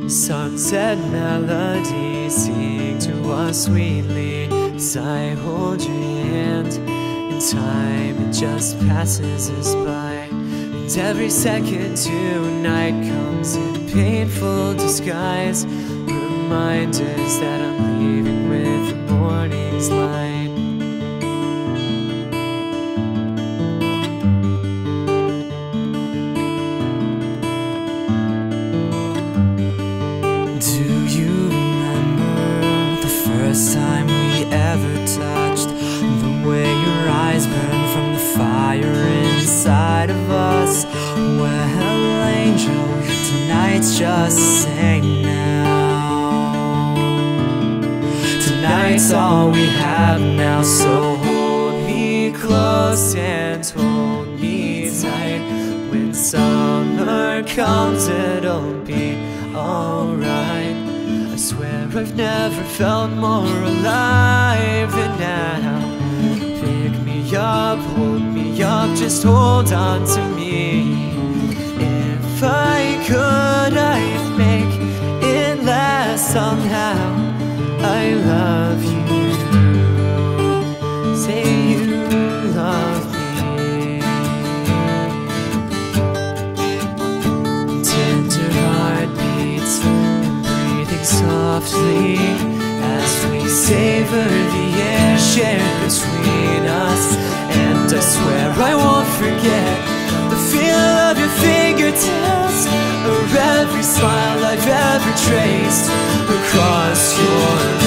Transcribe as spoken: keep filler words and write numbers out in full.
Sunset melodies sing to us sweetly as I hold your hand. In time it just passes us by, and every second tonight comes in painful disguise, reminders that I'm leaving with the morning's light. Do you remember the first time we ever touched? The way your eyes burned from the fire inside of us. Well, angel, tonight's just the same now. Tonight's all we have now, so hold me close and hold me tight. When summer comes, it'll be alright. I swear I've never felt more alive than now. Pick me up, hold me up, just hold on to me. If I could, I'd make it last somehow. I love you. Say you love me. Tender heartbeats and breathing softly as we savor the air shared between us. And I swear I won't forget the feel of your fingertips, or every smile I've ever traced across your